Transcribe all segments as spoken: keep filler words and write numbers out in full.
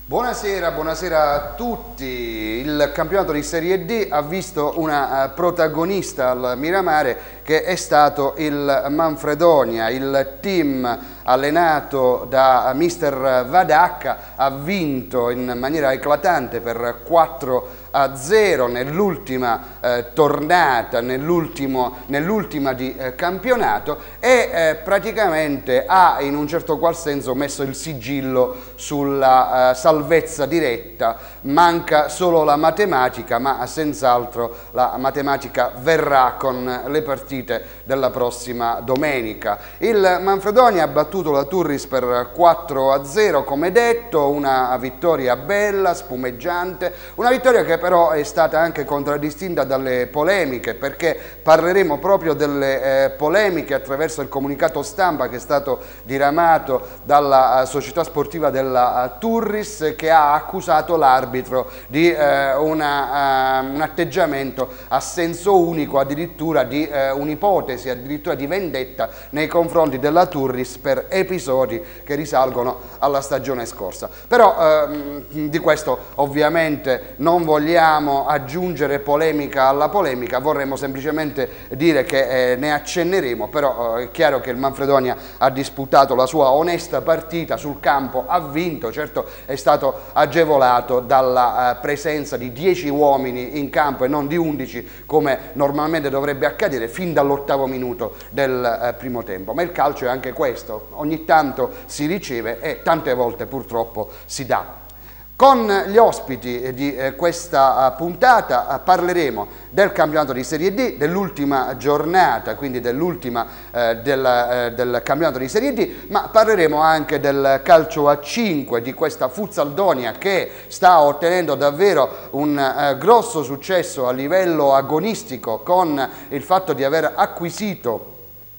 Buonasera, buonasera a tutti. Il campionato di Serie D ha visto una protagonista al Miramare che è stato il Manfredonia. Il team allenato da mister Vadacca ha vinto in maniera eclatante per quattro a zero nell'ultima eh, tornata, nell'ultima nell di eh, campionato e eh, praticamente ha in un certo qual senso messo il sigillo sulla eh, salvezza diretta. Manca solo la matematica, ma senz'altro la matematica verrà con le partite della prossima domenica. Il Manfredonia ha battuto la Turris per quattro a zero, come detto, una vittoria bella, spumeggiante, una vittoria che però è stata anche contraddistinta dalle polemiche, perché parleremo proprio delle eh, polemiche attraverso il comunicato stampa che è stato diramato dalla uh, società sportiva della uh, Turris, che ha accusato l'arbitro di eh, una, uh, un atteggiamento a senso unico, addirittura di uh, un'ipotesi, addirittura di vendetta nei confronti della Turris per episodi che risalgono alla stagione scorsa. Però ehm, di questo ovviamente non vogliamo aggiungere polemica alla polemica, vorremmo semplicemente dire che eh, ne accenneremo, però eh, è chiaro che il Manfredonia ha disputato la sua onesta partita sul campo, ha vinto, certo è stato agevolato dalla eh, presenza di dieci uomini in campo e non di undici come normalmente dovrebbe accadere fin dall'ottavo minuto del eh, primo tempo, ma il calcio è anche questo, ogni tanto si riceve e tante volte purtroppo si dà. Con gli ospiti di eh, questa uh, puntata uh, parleremo del campionato di Serie D, dell'ultima giornata, quindi dell'ultima eh, del, eh, del campionato di Serie D, ma parleremo anche del calcio a cinque, di questa Fuzzaldonia che sta ottenendo davvero un eh, grosso successo a livello agonistico con il fatto di aver acquisito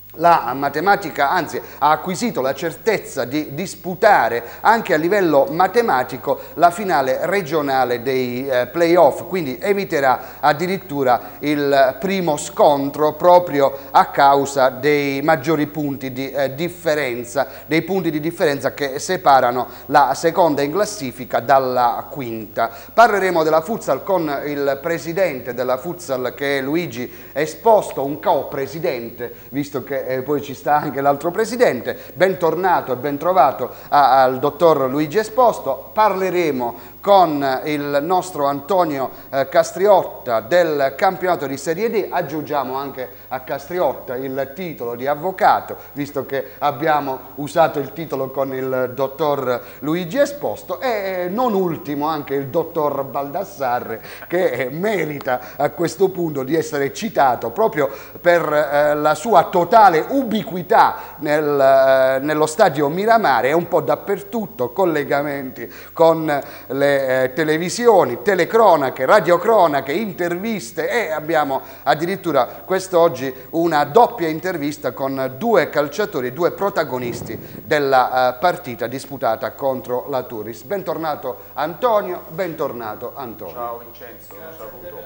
la matematica, anzi ha acquisito la certezza di disputare anche a livello matematico la finale regionale dei eh, playoff, quindi eviterà addirittura il primo scontro proprio a causa dei maggiori punti di eh, differenza, dei punti di differenza che separano la seconda in classifica dalla quinta. Parleremo della futsal con il presidente della futsal, che è Luigi Esposto, un co-presidente, visto che e poi ci sta anche l'altro presidente. Bentornato e ben trovato a, al dottor Luigi Esposto. Parleremo con il nostro Antonio eh, Castriotta del campionato di Serie D, aggiungiamo anche a Castriotta il titolo di avvocato, visto che abbiamo usato il titolo con il dottor Luigi Esposto, e non ultimo anche il dottor Baldassarre, che merita a questo punto di essere citato proprio per eh, la sua totale ubiquità nel, eh, nello stadio Miramare, è un po' dappertutto, collegamenti con le Eh, televisioni, telecronache, radiocronache, interviste, e abbiamo addirittura quest'oggi una doppia intervista con due calciatori, due protagonisti della eh, partita disputata contro la Turris. Bentornato Antonio, bentornato Antonio. Ciao Vincenzo, un saluto.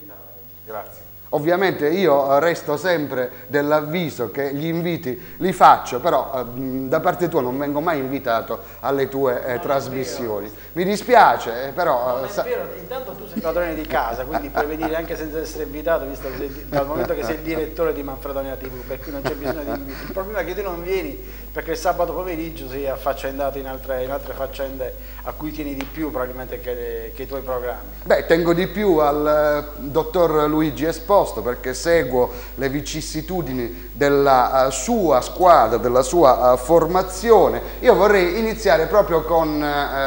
Grazie. Ovviamente io resto sempre dell'avviso che gli inviti li faccio, però eh, da parte tua non vengo mai invitato alle tue eh, trasmissioni. Mi dispiace, eh, però... Non è vero, intanto tu sei padrone di casa, quindi puoi venire anche senza essere invitato, visto che sei, dal momento che sei il direttore di Manfredonia tivù, per cui non c'è bisogno di inviti. Il problema è che tu non vieni perché il sabato pomeriggio sei affaccendato in altre, in altre faccende a cui tieni di più probabilmente che, che i tuoi programmi. Beh, tengo di più al uh, dottor Luigi Esposto, perché seguo le vicissitudini della uh, sua squadra, della sua uh, formazione. Io vorrei iniziare proprio con uh,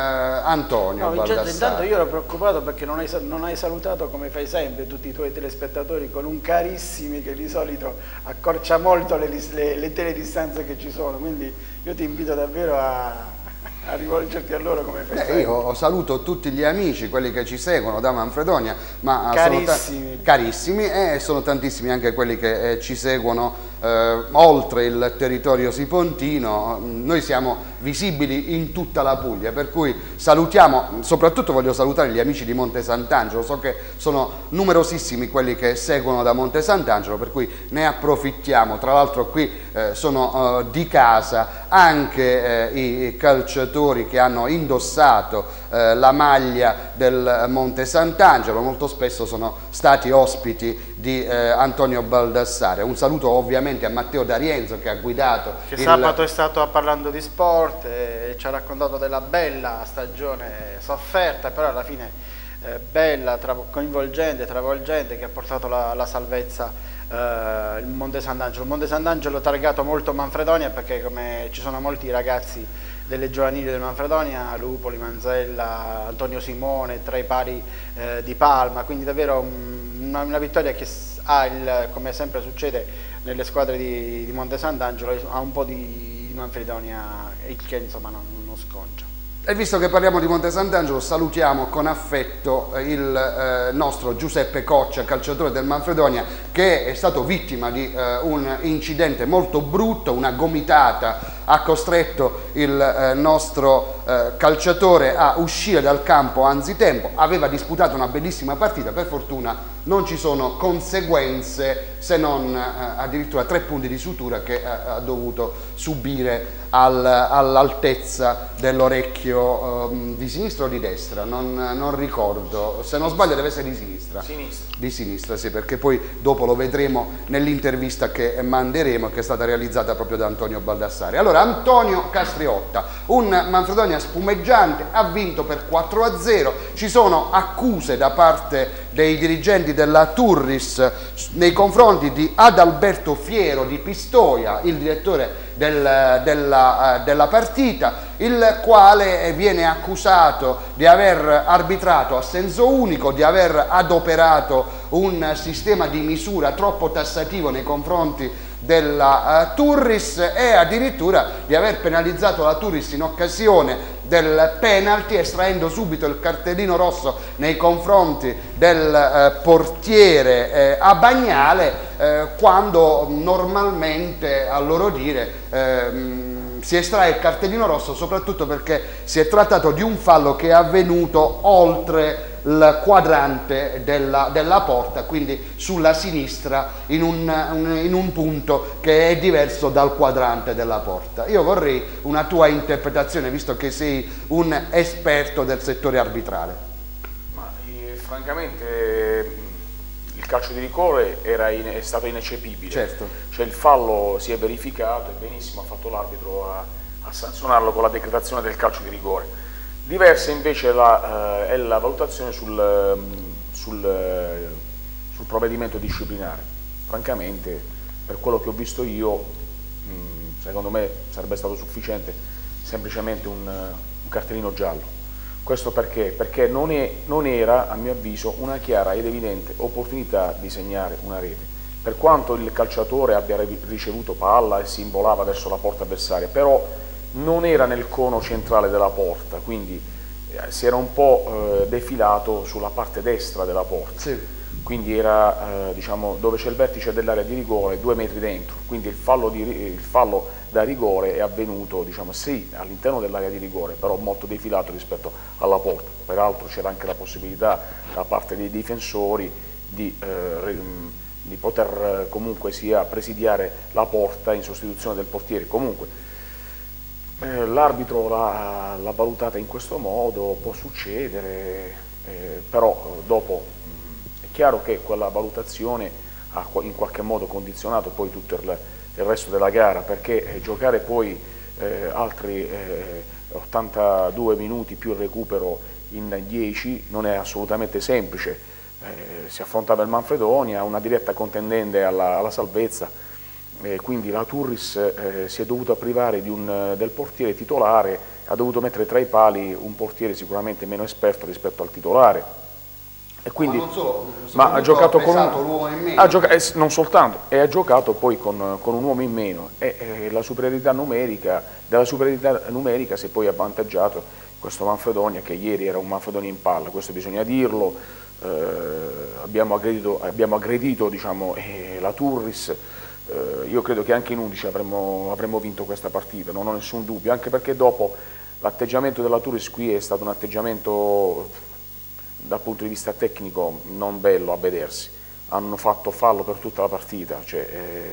Antonio. No, Vincenzo, intanto io ero preoccupato perché non hai, non hai salutato, come fai sempre, tutti i tuoi telespettatori con un carissimi che di solito accorcia molto le, le, le teledistanze che ci sono, quindi io ti invito davvero a... a rivolgerti a loro come fai. Beh, io saluto tutti gli amici, quelli che ci seguono da Manfredonia, ma carissimi, sono carissimi, e sono tantissimi anche quelli che eh, ci seguono eh, oltre il territorio sipontino. Noi siamo visibili in tutta la Puglia, per cui salutiamo, soprattutto voglio salutare gli amici di Monte Sant'Angelo, so che sono numerosissimi quelli che seguono da Monte Sant'Angelo, per cui ne approfittiamo. Tra l'altro qui eh, sono eh, di casa anche eh, i calciatori che hanno indossato eh, la maglia del Monte Sant'Angelo, molto spesso sono stati ospiti di eh, Antonio Baldassare. Un saluto ovviamente a Matteo D'Arienzo che ha guidato. Che il... sabato è stato parlando di sport e ci ha raccontato della bella stagione sofferta, però alla fine eh, bella, tra... coinvolgente, travolgente, che ha portato la, la salvezza. Uh, il Monte Sant'Angelo, il Monte Sant'Angelo targato molto Manfredonia, perché come ci sono molti ragazzi delle giovanili del Manfredonia, Lupoli, Manzella, Antonio Simone, tra i pari eh, di Palma, quindi davvero un, una, una vittoria che ha, il, come sempre succede nelle squadre di, di Monte Sant'Angelo, ha un po' di Manfredonia, il che insomma non, non sconcia. E visto che parliamo di Monte Sant'Angelo, salutiamo con affetto il eh, nostro Giuseppe Coccia, calciatore del Manfredonia, che è stato vittima di eh, un incidente molto brutto, una gomitata ha costretto il eh, nostro eh, calciatore a uscire dal campo anzitempo. Aveva disputato una bellissima partita, per fortuna non ci sono conseguenze, se non eh, addirittura tre punti di sutura che eh, ha dovuto subire al, all'altezza dell'orecchio eh, di sinistra o di destra, non, non ricordo, se non sbaglio deve essere di sinistra. Sinistra. Di sinistra, sì, perché poi dopo lo vedremo nell'intervista che manderemo, che è stata realizzata proprio da Antonio Baldassare. Allora, Antonio Castriotta, un Manfredonia spumeggiante, ha vinto per quattro a zero, ci sono accuse da parte dei dirigenti della Turris nei confronti di Adalberto Fiero di Pistoia, il direttore del, della, uh, della partita, il quale viene accusato di aver arbitrato a senso unico, di aver adoperato un sistema di misura troppo tassativo nei confronti della uh, Turris e addirittura di aver penalizzato la Turris in occasione del penalty, estraendo subito il cartellino rosso nei confronti del eh, portiere eh, a Bagnale, eh, quando normalmente, a loro dire, eh, si estrae il cartellino rosso soprattutto perché si è trattato di un fallo che è avvenuto oltre il quadrante della, della porta, quindi sulla sinistra, in un, un, in un punto che è diverso dal quadrante della porta. Io vorrei una tua interpretazione, visto che sei un esperto del settore arbitrale. Ma, eh, francamente il calcio di rigore era in, è stato ineccepibile. Certo. Cioè il fallo si è verificato e benissimo ha fatto l'arbitro a, a sanzionarlo con la decretazione del calcio di rigore. Diversa invece la, eh, è la valutazione sul, sul, sul provvedimento disciplinare. Francamente, per quello che ho visto io, mh, secondo me sarebbe stato sufficiente semplicemente un, un cartellino giallo. Questo perché? Perché non, è, non era, a mio avviso, una chiara ed evidente opportunità di segnare una rete. Per quanto il calciatore abbia ricevuto palla e si imbolava verso la porta avversaria, però non era nel cono centrale della porta, quindi eh, si era un po' eh, defilato sulla parte destra della porta, sì. Quindi era eh, diciamo, dove c'è il vertice dell'area di rigore, due metri dentro, quindi il fallo, di, il fallo da rigore è avvenuto, diciamo, sì, all'interno dell'area di rigore, però molto defilato rispetto alla porta. Peraltro c'era anche la possibilità da parte dei difensori di, eh, di poter comunque sia presidiare la porta in sostituzione del portiere. Comunque Eh, l'arbitro l'ha valutata in questo modo, può succedere, eh, però eh, dopo mh, è chiaro che quella valutazione ha in qualche modo condizionato poi tutto il, il resto della gara, perché eh, giocare poi eh, altri eh, ottantadue minuti più il recupero in dieci non è assolutamente semplice. Eh, si affrontava il Manfredonia, una diretta contendente alla, alla salvezza. Eh, quindi la Turris eh, si è dovuta privare di un, del portiere titolare, ha dovuto mettere tra i pali un portiere sicuramente meno esperto rispetto al titolare. E quindi, ma non solo, ma ha giocato con un uomo in meno. Ha giocato, eh, non soltanto, e ha giocato poi con, con un uomo in meno e eh, la superiorità numerica, della superiorità numerica si è poi avvantaggiato questo Manfredonia, che ieri era un Manfredonia in palla, questo bisogna dirlo. Eh, abbiamo aggredito, abbiamo aggredito diciamo, eh, la Turris. Uh, io credo che anche in undici avremmo, avremmo vinto questa partita, non ho nessun dubbio, anche perché dopo l'atteggiamento della Turris qui è stato un atteggiamento dal punto di vista tecnico non bello a vedersi. Hanno fatto fallo per tutta la partita, cioè, eh,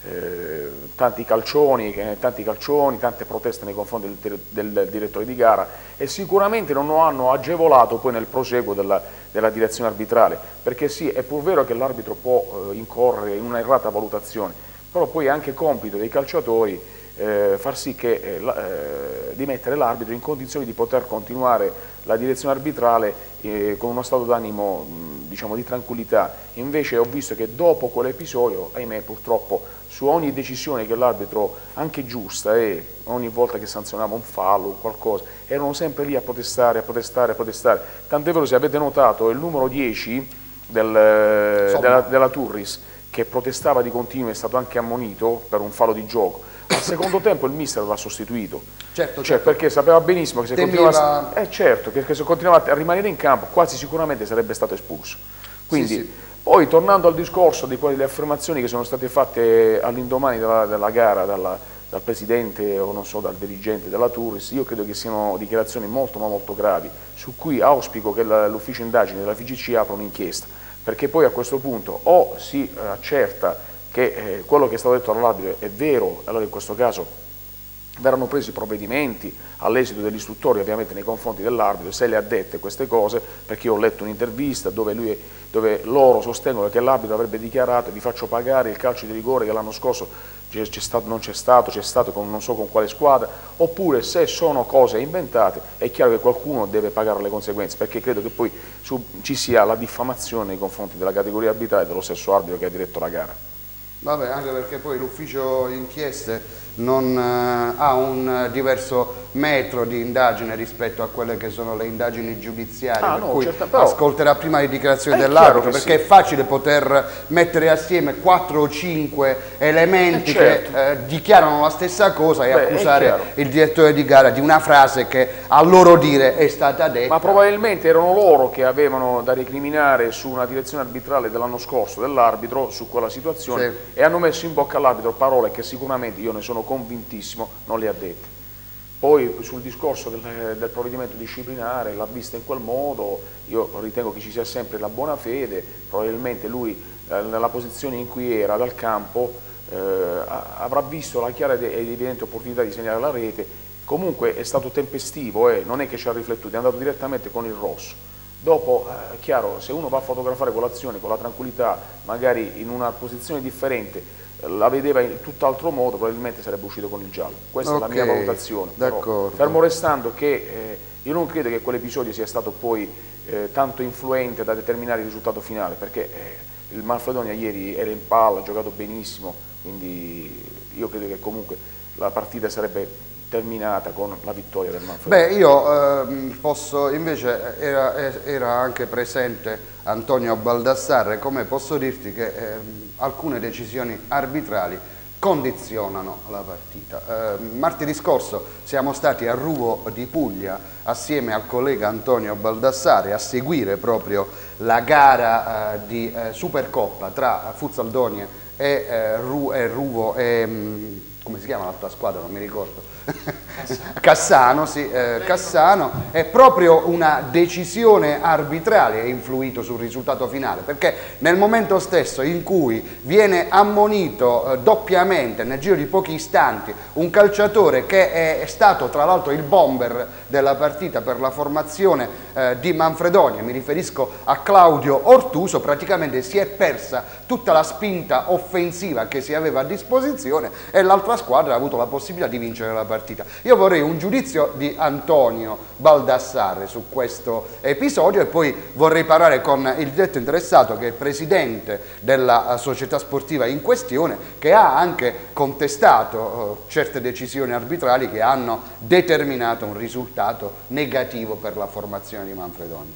eh, tanti calcioni, tanti calcioni, tante proteste nei confronti del, del direttore di gara, e sicuramente non hanno agevolato poi nel proseguo della, della direzione arbitrale, perché sì, è pur vero che l'arbitro può eh, incorrere in una errata valutazione, però poi è anche compito dei calciatori Eh, far sì che eh, la, eh, di mettere l'arbitro in condizioni di poter continuare la direzione arbitrale eh, con uno stato d'animo diciamo di tranquillità. Invece ho visto che dopo quell'episodio, ahimè, purtroppo su ogni decisione che l'arbitro, anche giusta, e ogni volta che sanzionava un fallo o qualcosa, erano sempre lì a protestare, a protestare, a protestare. Tant'è vero, se avete notato, il numero dieci del, della, della Turris, che protestava di continuo, è stato anche ammonito per un fallo di gioco. Al secondo tempo il mister l'ha sostituito, certo, cioè, certo. perché sapeva benissimo che se, Temeva... continuava, eh, certo, che, che se continuava a rimanere in campo quasi sicuramente sarebbe stato espulso. Quindi, sì, sì. Poi tornando al discorso di quelle affermazioni che sono state fatte all'indomani della, della gara dalla, dal presidente o non so dal dirigente della Turris, io credo che siano dichiarazioni molto ma molto gravi, su cui auspico che l'ufficio indagine della F I G C apra un'inchiesta, perché poi a questo punto o si eh, accerta che eh, quello che è stato detto dall'arbitro è vero, allora in questo caso verranno presi provvedimenti all'esito dell'istruttoria ovviamente nei confronti dell'arbitro, se le ha dette queste cose, perché io ho letto un'intervista dove, lui, dove loro sostengono che l'arbitro avrebbe dichiarato: vi faccio pagare il calcio di rigore che l'anno scorso c'è stato, non c'è stato, c'è stato con non so con quale squadra, oppure se sono cose inventate è chiaro che qualcuno deve pagare le conseguenze, perché credo che poi su, ci sia la diffamazione nei confronti della categoria arbitrale e dello stesso arbitro che ha diretto la gara. Vabbè, anche perché poi l'ufficio inchieste non eh, ha un diverso metro di indagine rispetto a quelle che sono le indagini giudiziarie, ah, per no, cui certo, però ascolterà prima le dichiarazioni è dell'arbitro, perché sì. È facile poter mettere assieme quattro o cinque elementi certo. che eh, dichiarano la stessa cosa e Beh, accusare il direttore di gara di una frase che a loro dire è stata detta. Ma probabilmente erano loro che avevano da recriminare su una direzione arbitrale dell'anno scorso dell'arbitro su quella situazione, sì, e hanno messo in bocca all'arbitro parole che sicuramente, io ne sono convintissimo, non le ha dette. Poi sul discorso del, del provvedimento disciplinare, l'ha vista in quel modo, io ritengo che ci sia sempre la buona fede, probabilmente lui eh, nella posizione in cui era dal campo eh, avrà visto la chiara ed evidente opportunità di segnare la rete, comunque è stato tempestivo, eh, non è che ci ha riflettuto, è andato direttamente con il rosso. Dopo, eh, chiaro, se uno va a fotografare quell'azione con la tranquillità, magari in una posizione differente, la vedeva in tutt'altro modo, probabilmente sarebbe uscito con il giallo. Questa okay, è la mia valutazione. Però, fermo restando che eh, io non credo che quell'episodio sia stato poi eh, tanto influente da determinare il risultato finale, perché eh, il Manfredonia ieri era in palla, ha giocato benissimo, quindi io credo che comunque la partita sarebbe terminata con la vittoria del Manfredonia. Beh, io eh, posso, invece era, era anche presente Antonio Baldassarre, come posso dirti che eh, alcune decisioni arbitrali condizionano la partita. Eh, martedì scorso siamo stati a Ruvo di Puglia assieme al collega Antonio Baldassarre a seguire proprio la gara eh, di eh, Supercoppa tra Fuzzaldonia e, eh, Ru e Ruvo e mh, come si chiama l'altra squadra, non mi ricordo. Cassano, Cassano, sì, eh, Cassano, è proprio una decisione arbitrale che ha influito sul risultato finale, perché nel momento stesso in cui viene ammonito eh, doppiamente nel giro di pochi istanti un calciatore che è, è stato tra l'altro il bomber della partita per la formazione eh, di Manfredonia, mi riferisco a Claudio Ortuso, praticamente si è persa tutta la spinta offensiva che si aveva a disposizione e l'altra squadra ha avuto la possibilità di vincere la partita. Io vorrei un giudizio di Antonio Baldassarre su questo episodio e poi vorrei parlare con il diretto interessato, che è il presidente della società sportiva in questione, che ha anche contestato eh, certe decisioni arbitrali che hanno determinato un risultato negativo per la formazione di Manfredonia.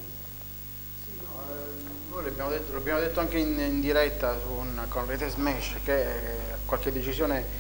Sì, no, eh, noi l'abbiamo detto, l'abbiamo detto anche in, in diretta su un, con Rete Smash, che eh, qualche decisione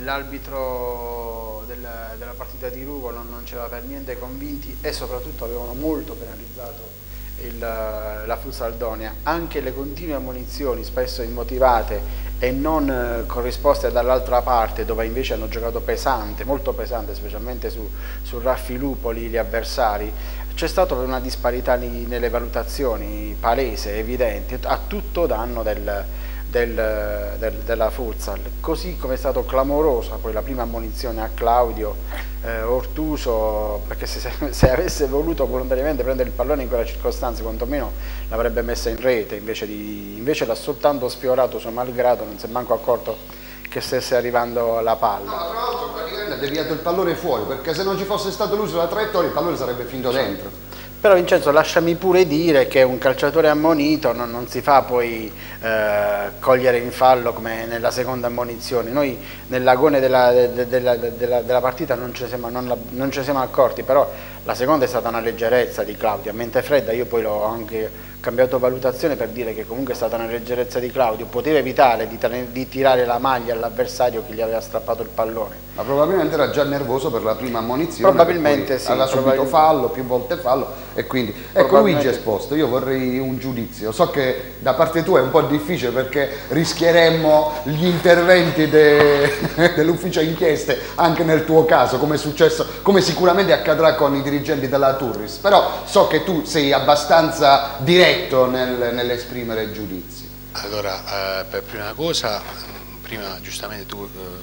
dell'arbitro della, della partita di Ruvo non, non c'era per niente convinti e soprattutto avevano molto penalizzato il, la Fuzzaldonia. Anche le continue ammonizioni, spesso immotivate e non eh, corrisposte dall'altra parte, dove invece hanno giocato pesante, molto pesante, specialmente su, su Raffi Lupoli, gli avversari, c'è stata una disparità nelle valutazioni palese, evidente, a tutto danno del del, del, della futsal, così come è stato clamorosa poi la prima ammonizione a Claudio eh, Ortuso, perché se, se avesse voluto volontariamente prendere il pallone in quella circostanza quantomeno l'avrebbe messa in rete, invece, di, invece l'ha soltanto sfiorato suo malgrado, non si è manco accorto che stesse arrivando la palla. No, tra l'altro praticamente ha deviato il pallone fuori, perché se non ci fosse stato lui sulla traiettoria il pallone sarebbe finito dentro. Però Vincenzo, lasciami pure dire che un calciatore ammonito non, non si fa poi eh, cogliere in fallo come nella seconda ammonizione. Noi nell'agone della, de, della, della, della partita non ci, siamo, non, la, non ci siamo accorti, però la seconda è stata una leggerezza di Claudio, a mente fredda io poi l'ho anche cambiato valutazione per dire che comunque è stata una leggerezza di Claudio, poteva evitare di, di tirare la maglia all'avversario che gli aveva strappato il pallone. Ma probabilmente era già nervoso per la prima ammonizione, probabilmente sì, aveva subito fallo, più volte fallo, e quindi ecco Luigi Esposto, io vorrei un giudizio, so che da parte tua è un po' difficile perché rischieremmo gli interventi de, dell'ufficio inchieste anche nel tuo caso, come è successo, come sicuramente accadrà con i dirigenti della Turris, però so che tu sei abbastanza diretto nel, nell'esprimere giudizi. Allora, eh, per prima cosa, prima giustamente tu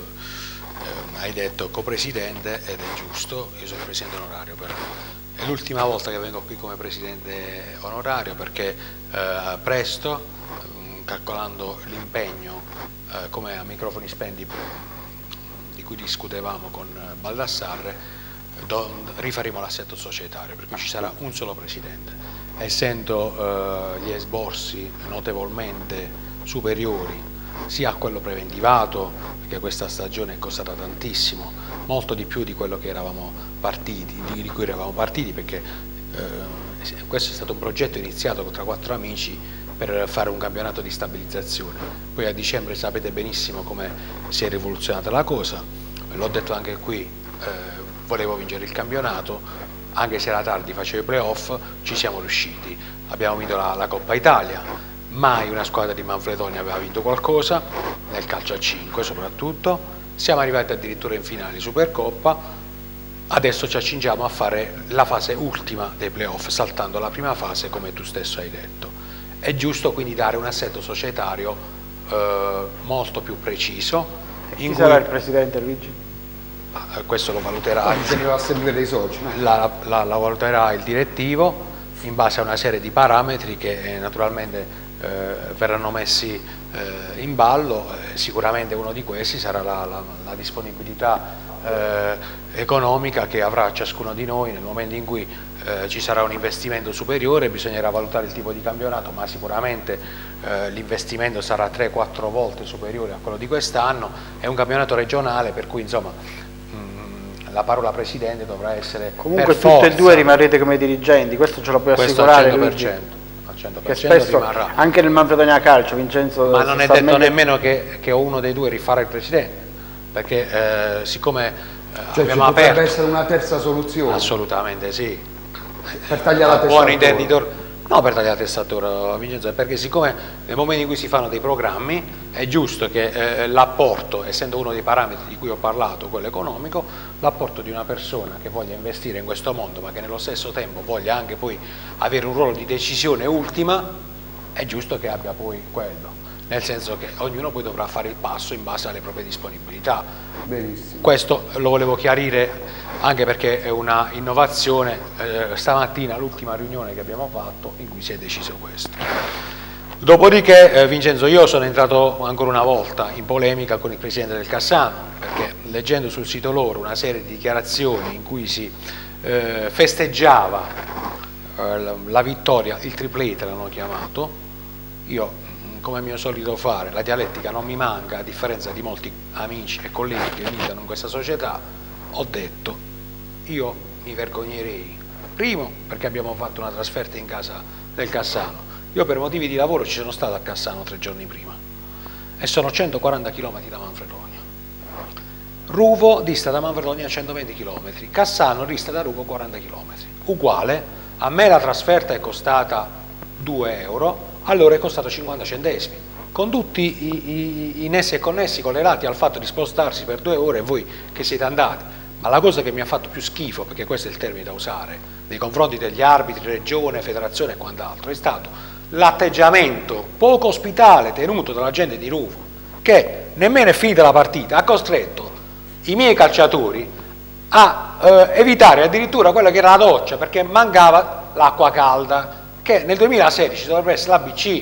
eh, hai detto copresidente ed è giusto, io sono presidente onorario però. È l'ultima volta che vengo qui come presidente onorario perché eh, presto, mh, calcolando l'impegno eh, come a microfoni spenti di cui discutevamo con Baldassarre, don, rifaremo l'assetto societario, per cui ci sarà un solo presidente. Essendo eh, gli esborsi notevolmente superiori sia a quello preventivato, perché questa stagione è costata tantissimo, molto di più di quello che eravamo partiti, di cui eravamo partiti, perché eh, questo è stato un progetto iniziato tra quattro amici per fare un campionato di stabilizzazione. Poi a dicembre sapete benissimo come si è rivoluzionata la cosa, l'ho detto anche qui, eh, volevo vincere il campionato, anche se era tardi, facevo i playoff, ci siamo riusciti, abbiamo vinto la, la Coppa Italia. Mai una squadra di Manfredonia aveva vinto qualcosa, nel calcio a cinque soprattutto, siamo arrivati addirittura in finale di Supercoppa, adesso ci accingiamo a fare la fase ultima dei playoff, saltando la prima fase come tu stesso hai detto. È giusto quindi dare un assetto societario eh, molto più preciso. Chi in sarà cui, il presidente Luigi? Eh, questo lo valuterà, l'assemblea dei soci. La, la, la valuterà il direttivo in base a una serie di parametri che eh, naturalmente Eh, verranno messi eh, in ballo. Eh, sicuramente uno di questi sarà la, la, la disponibilità eh, economica che avrà ciascuno di noi nel momento in cui eh, ci sarà un investimento superiore. Bisognerà valutare il tipo di campionato, ma sicuramente eh, l'investimento sarà tre quattro volte superiore a quello di quest'anno. È un campionato regionale, per cui insomma mh, la parola presidente dovrà essere comunque per tutte forza, e due rimarrete come dirigenti, questo ce lo puoi questo assicurare al cento per Luigi? cento. Che spesso rimarrà. Anche nel Manfredonia Calcio Vincenzo, ma non è detto meglio... nemmeno che, che uno dei due rifarà il presidente, perché eh, siccome eh, cioè, abbiamo ci potrebbe aperto essere una terza soluzione assolutamente sì, per tagliare la testa buoni intenditori. No, per tagliare la testa a toro, Vincenzo, perché siccome nel momento in cui si fanno dei programmi è giusto che eh, l'apporto, essendo uno dei parametri di cui ho parlato, quello economico, l'apporto di una persona che voglia investire in questo mondo ma che nello stesso tempo voglia anche poi avere un ruolo di decisione ultima, è giusto che abbia poi quello, nel senso che ognuno poi dovrà fare il passo in base alle proprie disponibilità. Benissimo. Questo lo volevo chiarire anche perché è una innovazione, eh, stamattina l'ultima riunione che abbiamo fatto in cui si è deciso questo. Dopodiché eh, Vincenzo, io sono entrato ancora una volta in polemica con il presidente del Cassano, perché leggendo sul sito loro una serie di dichiarazioni in cui si eh, festeggiava eh, la, la vittoria, il triplete l'hanno chiamato, io come è mio solito fare, la dialettica non mi manca, a differenza di molti amici e colleghi che militano in questa società, ho detto io mi vergognerei, primo perché abbiamo fatto una trasferta in casa del Cassano, io per motivi di lavoro ci sono stato a Cassano tre giorni prima e sono centoquaranta chilometri da Manfredonia, Ruvo dista da Manfredonia centoventi chilometri, Cassano dista da Ruvo quaranta chilometri, uguale, a me la trasferta è costata due euro, allora è costato cinquanta centesimi, con tutti i, i, i nessi e connessi collegati al fatto di spostarsi per due ore e voi che siete andati. Ma la cosa che mi ha fatto più schifo, perché questo è il termine da usare, nei confronti degli arbitri, regione, federazione e quant'altro, è stato l'atteggiamento poco ospitale tenuto dalla gente di Ruvo, che nemmeno è finita la partita, ha costretto i miei calciatori a eh, evitare addirittura quella che era la doccia, perché mancava l'acqua calda, che nel duemilasedici dovrebbe essere l'A B C,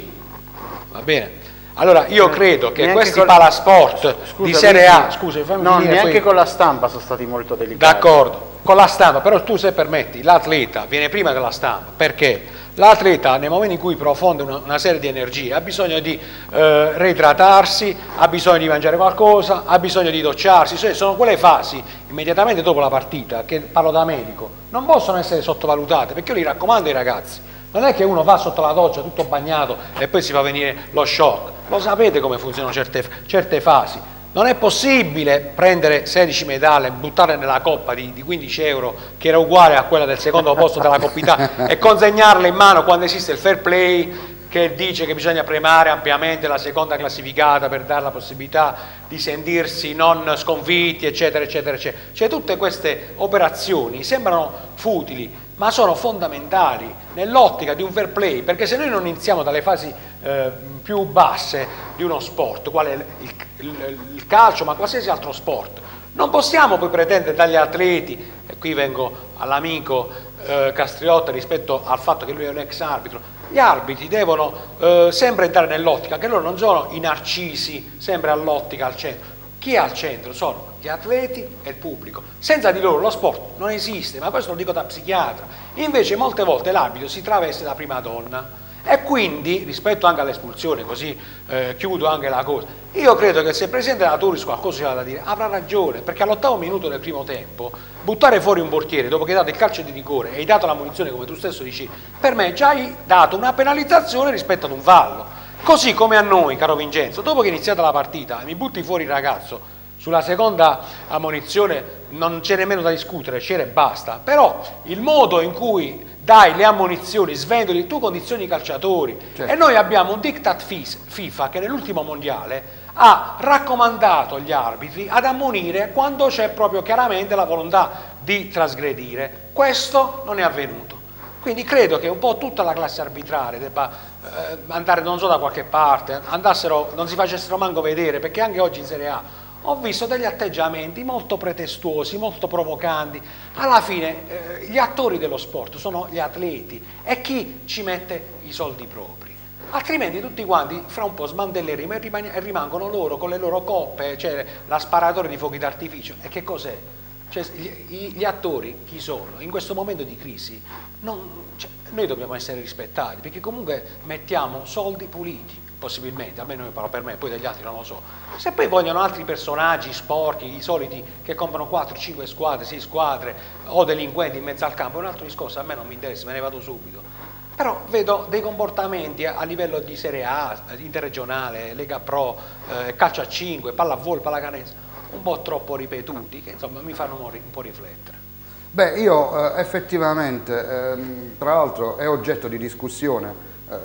va bene? Allora io credo che neanche questi con... palasport Scusa, di Serie A, scusa, fammi no, finire, neanche poi... con la stampa sono stati molto delicati. D'accordo, con la stampa, però tu se permetti, l'atleta viene prima della stampa, perché l'atleta nel momento in cui profonde una, una serie di energie ha bisogno di eh, reidratarsi, ha bisogno di mangiare qualcosa, ha bisogno di docciarsi, cioè sono quelle fasi immediatamente dopo la partita, che parlo da medico, non possono essere sottovalutate, perché io li raccomando ai ragazzi. Non è che uno va sotto la doccia tutto bagnato e poi si fa venire lo shock. Lo sapete come funzionano certe, certe fasi. Non è possibile prendere sedici medaglie, buttarle nella coppa di, di quindici euro, che era uguale a quella del secondo posto della Coppa Italia, e consegnarle in mano quando esiste il fair play, che dice che bisogna premiare ampiamente la seconda classificata per dare la possibilità di sentirsi non sconfitti, eccetera, eccetera, eccetera. Cioè tutte queste operazioni sembrano futili, ma sono fondamentali nell'ottica di un fair play, perché se noi non iniziamo dalle fasi eh, più basse di uno sport, quale il, il, il calcio, ma qualsiasi altro sport, non possiamo poi pretendere dagli atleti, e qui vengo all'amico eh, Castriotta rispetto al fatto che lui è un ex arbitro, gli arbitri devono eh, sempre entrare nell'ottica, che loro non sono i narcisi, sempre all'ottica al centro. Chi è al centro? Sono gli atleti e il pubblico. Senza di loro lo sport non esiste, ma questo lo dico da psichiatra. Invece molte volte l'arbitro si traveste da prima donna. E quindi, rispetto anche all'espulsione, così eh, chiudo anche la cosa, io credo che se il presidente della Turis qualcosa c'era da dire, avrà ragione, perché all'ottavo minuto del primo tempo, buttare fuori un portiere dopo che hai dato il calcio di rigore e hai dato la munizione, come tu stesso dici, per me già hai dato una penalizzazione rispetto ad un fallo. Così come a noi, caro Vincenzo, dopo che è iniziata la partita, mi butti fuori il ragazzo, sulla seconda ammonizione non c'è nemmeno da discutere, c'era e basta, però il modo in cui dai le ammonizioni, svendoli, tu condizioni i calciatori, certo. E noi abbiamo un diktat FIFA che nell'ultimo mondiale ha raccomandato agli arbitri ad ammonire quando c'è proprio chiaramente la volontà di trasgredire. Questo non è avvenuto. Quindi credo che un po' tutta la classe arbitrale debba eh, andare non so da qualche parte, andassero, non si facessero manco vedere, perché anche oggi in Serie A ho visto degli atteggiamenti molto pretestuosi, molto provocanti. Alla fine eh, gli attori dello sport sono gli atleti e chi ci mette i soldi propri. Altrimenti tutti quanti fra un po' smantelleremo e rimangono loro con le loro coppe, cioè la sparatoria di fuochi d'artificio. E che cos'è? Cioè, gli, gli attori chi sono? In questo momento di crisi non, cioè, noi dobbiamo essere rispettati, perché comunque mettiamo soldi puliti, possibilmente, almeno io parlo per me, poi degli altri non lo so. Se poi vogliono altri personaggi sporchi, i soliti che comprano quattro, cinque squadre, sei squadre o delinquenti in mezzo al campo, è un altro discorso, a me non mi interessa, me ne vado subito. Però vedo dei comportamenti a livello di Serie A, interregionale, Lega Pro, eh, calcio a cinque, pallavolo, pallacanestro, un po' troppo ripetuti, che insomma mi fanno un po' riflettere. Beh, io eh, effettivamente, ehm, tra l'altro è oggetto di discussione, eh,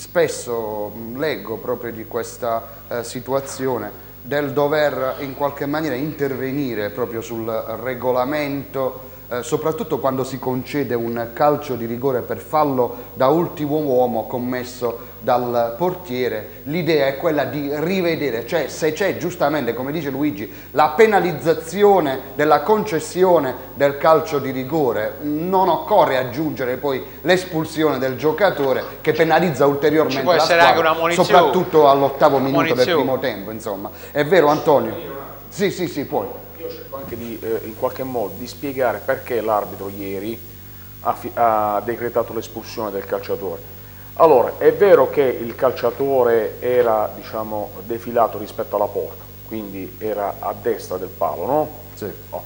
spesso leggo proprio di questa eh, situazione del dover in qualche maniera intervenire proprio sul regolamento, eh, soprattutto quando si concede un calcio di rigore per fallo da ultimo uomo commesso dal portiere. L'idea è quella di rivedere, cioè se c'è giustamente, come dice Luigi, la penalizzazione della concessione del calcio di rigore, non occorre aggiungere poi l'espulsione del giocatore che penalizza ulteriormente la squadra, soprattutto all'ottavo minuto del primo tempo, insomma. È vero, Antonio? Sì, sì, sì, puoi. Io cerco anche di, eh, in qualche modo, di spiegare perché l'arbitro ieri ha, ha decretato l'espulsione del calciatore. Allora, è vero che il calciatore era, diciamo, defilato rispetto alla porta, quindi era a destra del palo, no? Sì. No.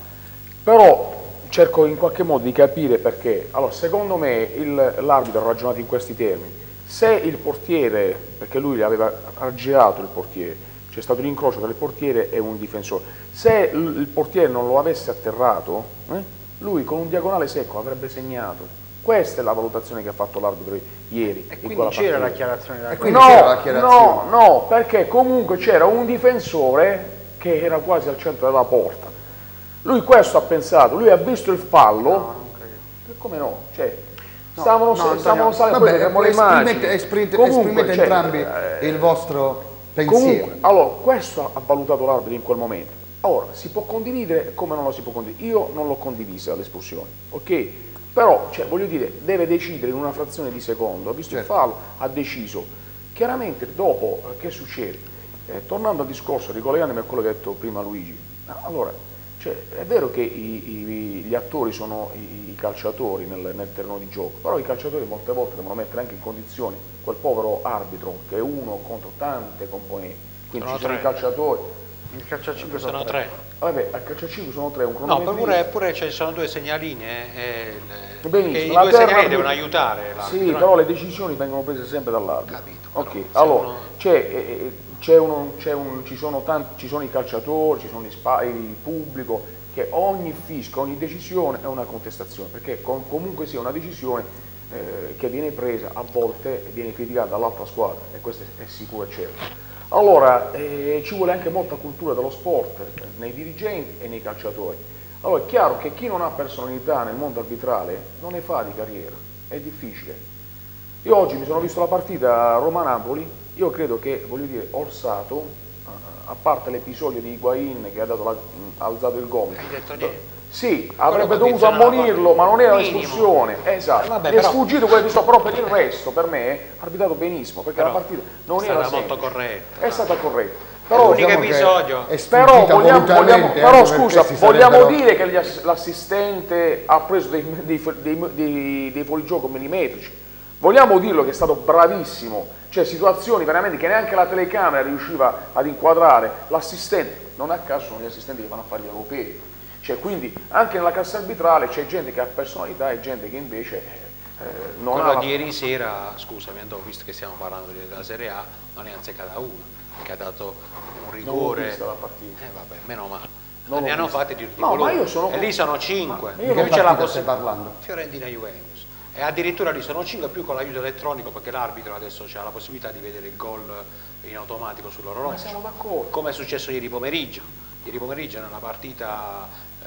Però cerco in qualche modo di capire perché. Allora, secondo me l'arbitro ha ragionato in questi termini. Se il portiere, perché lui aveva aggirato il portiere, c'è stato un incrocio tra il portiere e un difensore, se il portiere non lo avesse atterrato, eh, lui con un diagonale secco avrebbe segnato. Questa è la valutazione che ha fatto l'arbitro ieri. E quindi c'era la chiarazione da no, no, no, perché comunque c'era un difensore che era quasi al centro della porta. Lui questo ha pensato, lui ha visto il fallo. No, non credo. Come no? Cioè, stavano no, stavano salendo, vabbè, le immagini. esprimete, esprimete, Comunque, esprimete cioè, entrambi eh, il vostro pensiero. Comunque, allora, questo ha valutato l'arbitro in quel momento. Ora, si può condividere come non lo si può condividere. Io non l'ho condivisa l'espulsione, ok? Però, cioè, voglio dire, deve decidere in una frazione di secondo, ha visto certo. il fallo, ha deciso. Chiaramente dopo, eh, che succede? Eh, tornando al discorso, ricollegandomi a quello che ha detto prima Luigi, allora, cioè, è vero che i, i, gli attori sono i, i calciatori nel, nel terreno di gioco, però i calciatori molte volte devono mettere anche in condizioni quel povero arbitro che è uno contro tante componenti, quindi Sono ci sono tre. i calciatori. Il calcio a cinque Sono tre. Vabbè, al calcio a cinque sono tre, un No, cronometrista. pure, pure ci sono due segnaline, eh, le- Benissimo, che i la due terra- segnalini devono aiutare l'arbitro. Sì, no? però le decisioni vengono prese sempre dall'arbitro. Capito, Ok, però, se allora, uno- c'è, eh, c'è uno- c'è un- ci, sono tanti, ci sono i calciatori, ci sono gli spa- il pubblico, che ogni fischio, ogni decisione è una contestazione, perché com- comunque sia una decisione eh, che viene presa, a volte viene criticata dall'altra squadra, e questo è, è sicuro e certo. Allora, eh, ci vuole anche molta cultura dello sport, eh, nei dirigenti e nei calciatori. Allora, è chiaro che chi non ha personalità nel mondo arbitrale non ne fa di carriera, è difficile. Io oggi mi sono visto la partita Roma-Napoli, io credo che, voglio dire, Orsato, eh, a parte l'episodio di Higuain che ha, dato la, ha alzato il gomito, Hai detto niente. sì, avrebbe dovuto condiziona la ammonirlo, ma non era minimo. l'espulsione, esatto. Eh, vabbè, Mi è però- sfuggito quello di sto, però per il resto, per me, ha arbitrato benissimo, perché Però la partita non è era stata molto semplice. corretta. È stata corretta. Però Però, l'unico diciamo che episodio- è però, sfuggita vogliamo, vogliamo, volutamente, però anche scusa, perché si vogliamo sarebbero- dire che gli ass- l'assistente ha preso dei, dei, dei, dei, dei fuorigioco millimetrici? Vogliamo dirlo che è stato bravissimo, cioè situazioni veramente che neanche la telecamera riusciva ad inquadrare, l'assistente, non a caso sono gli assistenti che vanno a fare gli europei, cioè quindi anche nella classe arbitrale c'è gente che ha personalità e gente che invece eh, non Quello ha... la- di ieri sera, scusami, Andò, visto che stiamo parlando della Serie A, non è azzeccata una, che ha dato un rigore. vista la partita. Eh vabbè, meno male. Non ne l'ho hanno vista. fatti di, di No, ma colore. io sono- E lì sono cinque. Ma io Di non che c'è la partita possi- stai parlando? Fiorentina Juventus. E addirittura lì sono cinque più con l'aiuto elettronico, perché l'arbitro adesso ha la possibilità di vedere il gol in automatico Ma sull'orologio. siamo d'accordo. Come è successo ieri pomeriggio. Ieri pomeriggio nella partita eh,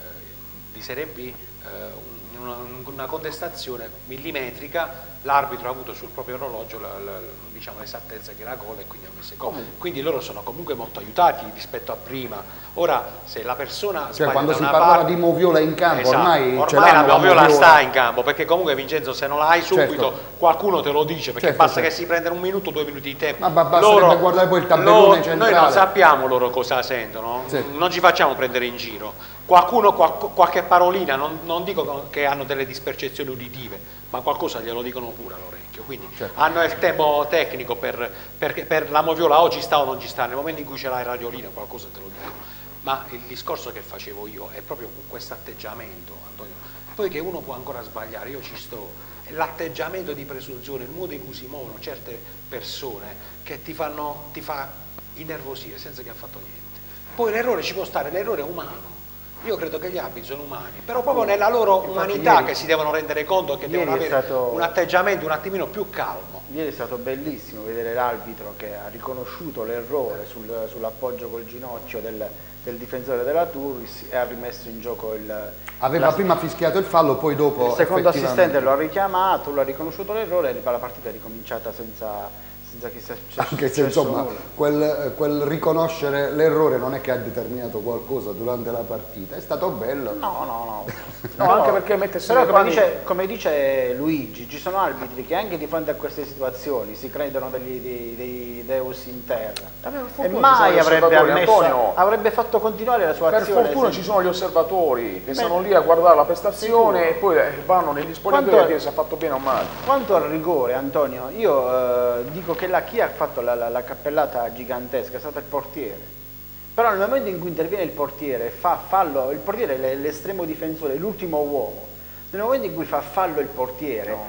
di Serie B, eh, un- una, una contestazione millimetrica, l'arbitro ha avuto sul proprio orologio la- la- diciamo, l'esattezza che era gol e quindi ha messo il gol. Quindi loro sono comunque molto aiutati rispetto a prima. Ora, se la persona Cioè, sbaglia quando da si una parlava parte- di moviola in campo, Esatto, ormai, ce ormai l'hanno la moviola moviola. sta in campo, perché comunque Vincenzo se non la hai subito Certo. qualcuno te lo dice, perché Certo, basta certo. che si prendano un minuto, due minuti di tempo. Ma ba- basterebbe guardare poi il tabellone loro- centrale. Noi non sappiamo loro cosa sentono, Sì. non ci facciamo prendere in giro. Qualcuno, qual- qualche parolina, non, non dico che hanno delle dispercezioni uditive, ma qualcosa glielo dicono pure all'orecchio, quindi Certo. hanno il tempo tecnico per, per, per la moviola oggi sta o non ci sta, nel momento in cui ce l'hai radiolina qualcosa te lo dico. Ma il discorso che facevo io è proprio con questo atteggiamento, Antonio, poi che uno può ancora sbagliare, io ci sto, è l'atteggiamento di presunzione, il modo in cui si muovono certe persone che ti fanno, ti fa innervosire senza che ha fatto niente. Poi l'errore ci può stare, l'errore è umano. Io credo che gli arbitri sono umani, però proprio nella loro Infatti, umanità ieri- che si devono rendere conto che ieri devono è avere stato- un atteggiamento un attimino più calmo. Ieri è stato bellissimo vedere l'arbitro che ha riconosciuto l'errore sul, sull'appoggio col ginocchio del, del difensore della Turris e ha rimesso in gioco il... Aveva la- prima fischiato il fallo, poi dopo il secondo effettivamente- assistente lo ha richiamato, lo ha riconosciuto l'errore e la partita è ricominciata senza, senza che sia sia Anche se successo insomma nulla. quel, quel riconoscere l'errore non è che ha determinato qualcosa durante la partita, è stato bello. No, no, no. No, anche perché mettersi Però nei come panni- dice, come dice Luigi, ci sono arbitri che anche di fronte a queste situazioni si credono degli, dei, dei deus in terra. Eh, per E fortuna ci sono mai gli avrebbe, osservatori, ammesso, Antonio. avrebbe fatto continuare la sua Per azione. fortuna se- ci sono gli osservatori che Beh, stanno lì a guardare la prestazione sicuro. e poi eh, vanno negli spogliatoi Quanto- a dire se ha fatto bene o male. Quanto al rigore, Antonio, io eh, dico che la, chi ha fatto la, la- la cappellata gigantesca è stato il portiere. Però nel momento in cui interviene il portiere, fa fallo, il portiere è l'estremo difensore, è l'ultimo uomo. Nel momento in cui fa fallo il portiere, No.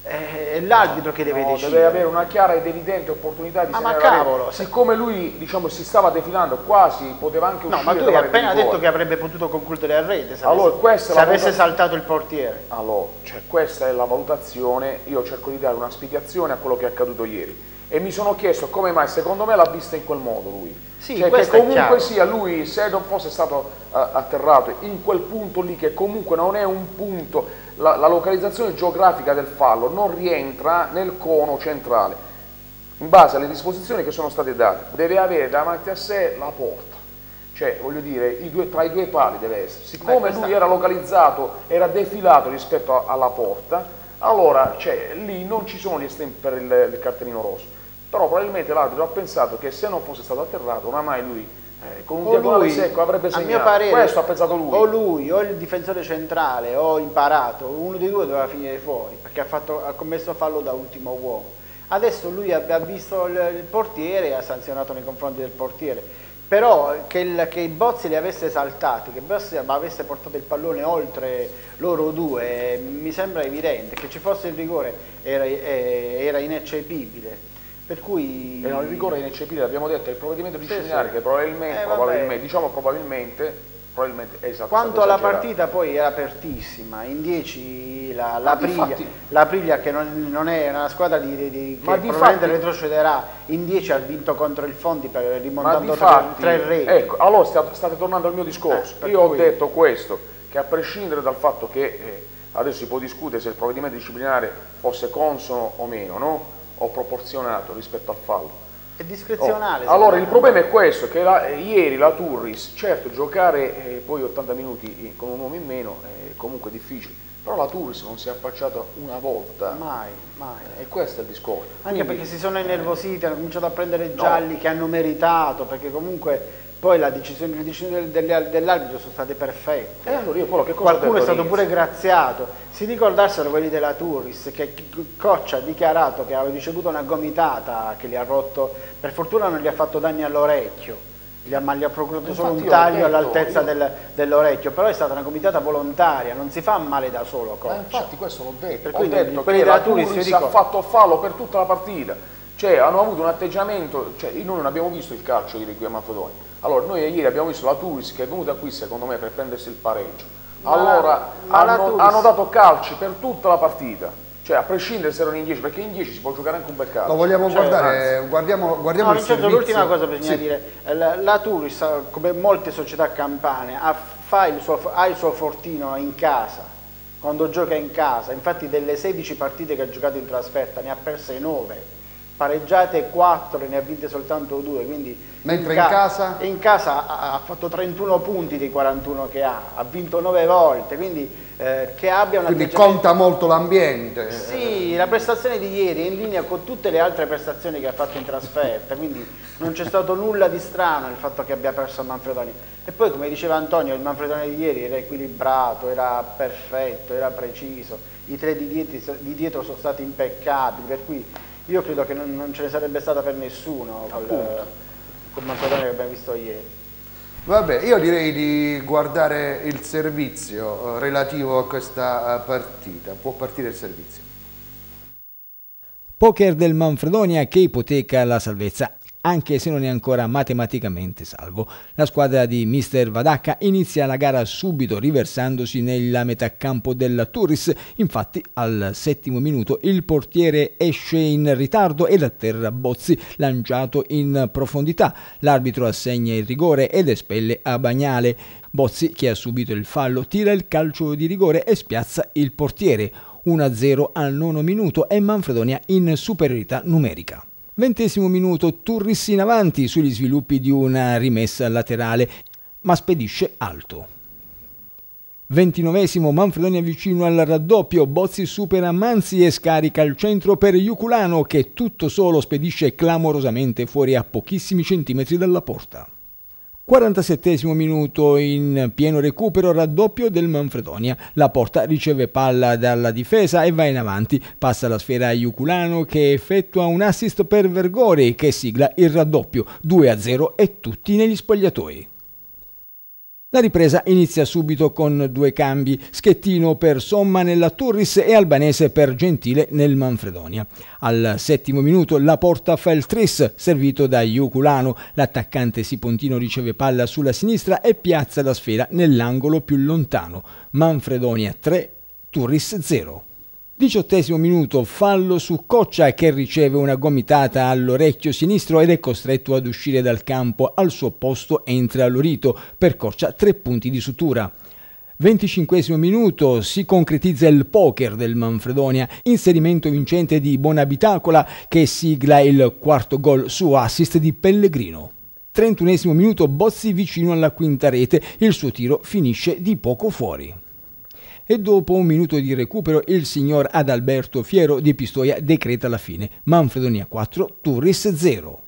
è l'arbitro che deve No, decidere. deve avere una chiara ed evidente opportunità di Ma- ma segnalare. cavolo, se- Siccome lui diciamo, si stava defilando quasi, poteva anche No, uscire ma tu hai dall'area di appena rigore. detto che avrebbe potuto concludere a rete se Allora, avesse, questa è se la avesse valutazione- saltato il portiere. Allora, cioè, questa è la valutazione, io cerco di dare una spiegazione a quello che è accaduto ieri. e mi sono chiesto come mai, secondo me l'ha vista in quel modo lui, sì, cioè che comunque è sia lui, se non fosse stato uh, atterrato in quel punto lì, che comunque non è un punto, la, la localizzazione geografica del fallo non rientra nel cono centrale, in base alle disposizioni che sono state date, deve avere davanti a sé la porta, cioè voglio dire, i due, tra i due pali deve essere, siccome Beh, questa... lui era localizzato, era defilato rispetto a, alla porta, allora cioè, lì non ci sono gli estremi per il, il cartellino rosso. Però probabilmente l'arbitro ha pensato che se non fosse stato atterrato, oramai lui eh, con un diagonale secco avrebbe segnato. A mio parere, questo ha pensato lui. O lui, o il difensore centrale, o imparato, uno dei due doveva finire fuori, perché ha, fatto, ha commesso fallo da ultimo uomo. Adesso lui ha visto il, il portiere e ha sanzionato nei confronti del portiere. Però che il, che il Bozzi li avesse saltati, che Bozzi avesse portato il pallone oltre loro due, mi sembra evidente. Che ci fosse il rigore era, era ineccepibile. Per cui... E no, il rigore è ineccepibile, abbiamo detto, è il provvedimento disciplinare, sì, sì. che probabilmente, eh, probabilmente, diciamo probabilmente, probabilmente è esatto. Quanto alla partita poi era apertissima, in dieci la, la, Priglia, difatti, la Priglia che non, non è una squadra di, di, di, che ma probabilmente difatti, retrocederà, in dieci ha vinto contro il Fondi per, rimontando difatti, tre, tre reti. Ecco, allora state, state tornando al mio discorso, eh, io cui... ho detto questo, che a prescindere dal fatto che eh, adesso si può discutere se il provvedimento disciplinare fosse consono o meno, no? O proporzionato rispetto al fallo. È discrezionale. Oh. Allora il problema è questo, che la, eh, ieri la Turris, certo giocare eh, poi ottanta minuti con un uomo in meno è comunque difficile, però la Turris non si è affacciata una volta. Mai, mai. E questo è il discorso. Anche Quindi, perché si sono innervositi, hanno cominciato a prendere gialli no. che hanno meritato, perché comunque poi la decisione, le decisioni dell'arbitro sono state perfette. E allora io quello che cosa Qualcuno è stato pure graziato. Si ricordassero quelli della Turris che Coccia ha dichiarato che aveva ricevuto una gomitata che gli ha rotto, per fortuna non gli ha fatto danni all'orecchio, ma gli ha procurato Infatti solo un taglio all'altezza io... del, dell'orecchio, però è stata una gomitata volontaria, non si fa male da solo Coccia. Ma infatti questo l'ho detto, per ho detto quelli che della la Turris dico... ha fatto fallo per tutta la partita, cioè hanno avuto un atteggiamento, cioè noi non abbiamo visto il calcio ieri qui a Manfredonia. Allora, noi ieri abbiamo visto la Turris che è venuta qui secondo me per prendersi il pareggio. Allora, ma ma hanno, Turris... hanno dato calci per tutta la partita, cioè a prescindere se erano in dieci, perché in dieci si può giocare anche un bel calcio. Lo vogliamo cioè, guardare, anzi. guardiamo, guardiamo no, il servizio. L'ultima cosa bisogna sì. dire, la, la Turris, come molte società campane, ha, fa il suo, ha il suo fortino in casa, quando gioca in casa. Infatti delle sedici partite che ha giocato in trasferta ne ha perse nove. Pareggiate quattro, ne ha vinte soltanto due, quindi mentre in, in ca casa in casa ha, ha fatto trentuno punti dei quarantuno che ha, ha vinto nove volte, quindi eh, che abbia una quindi conta molto l'ambiente. Sì, la prestazione di ieri è in linea con tutte le altre prestazioni che ha fatto in trasferta, quindi non c'è stato nulla di strano nel fatto che abbia perso a Manfredonia. E poi, come diceva Antonio, il Manfredonia di ieri era equilibrato, era perfetto, era preciso, i tre di dietro, di dietro sono stati impeccabili, per cui io credo che non, non ce ne sarebbe stata per nessuno col, col Manfredonia che abbiamo visto ieri. Vabbè, io direi di guardare il servizio relativo a questa partita. Può partire il servizio. Poker del Manfredonia che ipoteca la salvezza, anche se non è ancora matematicamente salvo. La squadra di mister Vadacca inizia la gara subito riversandosi nella metà campo della Turris. Infatti al settimo minuto il portiere esce in ritardo ed atterra Bozzi lanciato in profondità. L'arbitro assegna il rigore ed espelle a Bagnale. Bozzi, che ha subito il fallo, tira il calcio di rigore e spiazza il portiere. uno a zero al nono minuto e Manfredonia in superiorità numerica. Ventesimo minuto, Turris in avanti sugli sviluppi di una rimessa laterale, ma spedisce alto. Ventinovesimo, Manfredonia vicino al raddoppio, Bozzi supera Manzi e scarica il centro per Iuculano che tutto solo spedisce clamorosamente fuori a pochissimi centimetri dalla porta. quarantasettesimo minuto, in pieno recupero, raddoppio del Manfredonia. La Porta riceve palla dalla difesa e va in avanti. Passa la sfera a Iuculano che effettua un assist per Vergori che sigla il raddoppio. due a zero e tutti negli spogliatoi. La ripresa inizia subito con due cambi, Schettino per Somma nella Turris e Albanese per Gentile nel Manfredonia. Al settimo minuto la Porta fa il tris, servito da Iuculano. L'attaccante sipontino riceve palla sulla sinistra e piazza la sfera nell'angolo più lontano. Manfredonia tre, Turris zero. Diciottesimo minuto, fallo su Coccia che riceve una gomitata all'orecchio sinistro ed è costretto ad uscire dal campo. Al suo posto entra Lorito, per Coccia tre punti di sutura. venticinquesimo minuto, si concretizza il poker del Manfredonia, inserimento vincente di Bonabitacola che sigla il quarto gol su assist di Pellegrino. trentunesimo minuto, Bozzi vicino alla quinta rete, il suo tiro finisce di poco fuori. E dopo un minuto di recupero il signor Adalberto Fiero di Pistoia decreta la fine. Manfredonia quattro, Turris zero.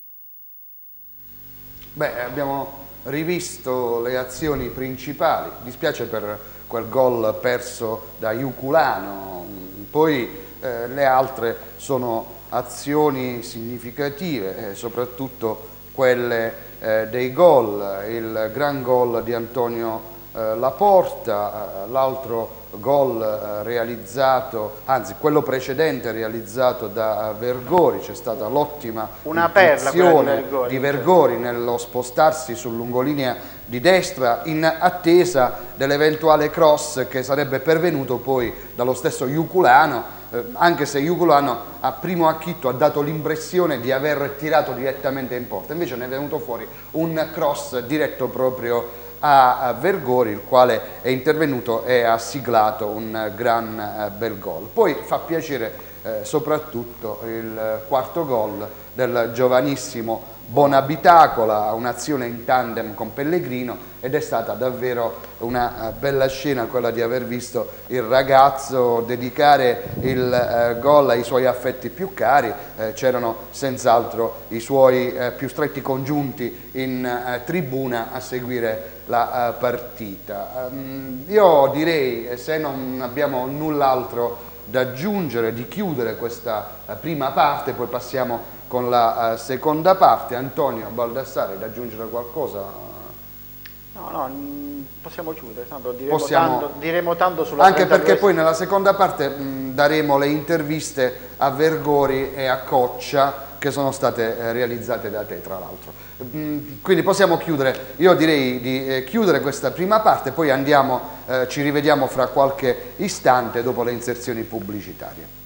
Beh, abbiamo rivisto le azioni principali, dispiace per quel gol perso da Iuculano, poi eh, le altre sono azioni significative, eh, soprattutto quelle eh, dei gol, il gran gol di Antonio Laporta, l'altro gol realizzato, anzi quello precedente realizzato da Vergori, c'è stata l'ottima azione di, di Vergori nello spostarsi sul lungolinea di destra in attesa dell'eventuale cross che sarebbe pervenuto poi dallo stesso Iuculano, eh, anche se Iuculano a primo acchitto ha dato l'impressione di aver tirato direttamente in porta, invece ne è venuto fuori un cross diretto proprio a Vergori, il quale è intervenuto e ha siglato un gran eh, bel gol. Poi fa piacere eh, soprattutto il quarto gol del giovanissimo Bonabitacola, un'azione in tandem con Pellegrino, ed è stata davvero una bella scena quella di aver visto il ragazzo dedicare il eh, gol ai suoi affetti più cari. Eh, c'erano senz'altro i suoi eh, più stretti congiunti in eh, tribuna a seguire la uh, partita. Um, io direi, se non abbiamo null'altro da aggiungere, di chiudere questa uh, prima parte, poi passiamo con la uh, seconda parte. Antonio Baldassare, da aggiungere qualcosa? No, no, possiamo chiudere, tanto diremo, possiamo, tanto, diremo tanto sulla anche perché poi nella seconda parte mh, daremo le interviste a Vergori e a Coccia che sono state eh, realizzate da te, tra l'altro. Quindi possiamo chiudere, io direi di eh, chiudere questa prima parte, poi andiamo, eh, ci rivediamo fra qualche istante dopo le inserzioni pubblicitarie.